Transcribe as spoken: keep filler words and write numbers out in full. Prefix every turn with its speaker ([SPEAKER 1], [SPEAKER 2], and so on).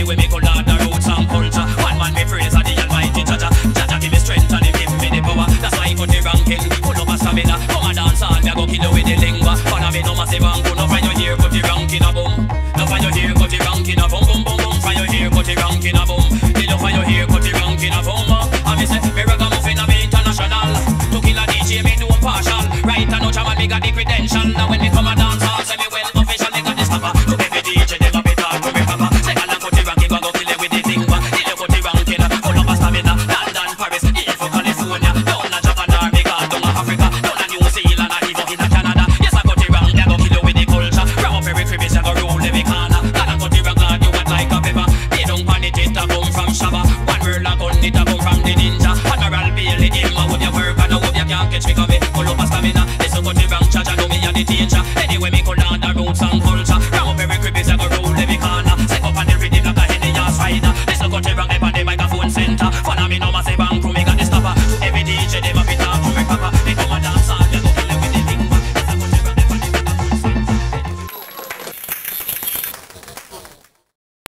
[SPEAKER 1] way me go Lord the roots and culture. One man me praise of the Almighty Jaja. Jaja give me strength and he give me the power. That's why he put the ranking, pull up a stamina. Come and dance on, me a go kill you with the lingua. Follow me no massive and go. No find you here, put the ranking a boom. No find you here, put the ranking a boom, boom, boom, boom. Find you here, put the ranking a boom. Kill you find you here, put the ranking a boom. And me say, me ragamuffin a me international. To kill a D J, me do partial. Right and no man, me got the credential. Now when me come a dance hall, say me well official, me got the stopper. To every D J, they love it all to me papa. Second and put the ranking, go go kill it with the thing. Kill you put the ranking, full up a stamina. London, Paris, even for California. Down a Japan, America, down a Africa, down a New Zealand, and even in a Canada. Yes, I got the rank, they go kill you with the culture. Wrap up every crib, I go rule every corner. God, I got the rank, God, you want like a pepper. They don't pan it, it a come from Shabba. One word like gun, it a come from the ninja. Admiral Bailey, him, I would you work, and I hope you can't catch me.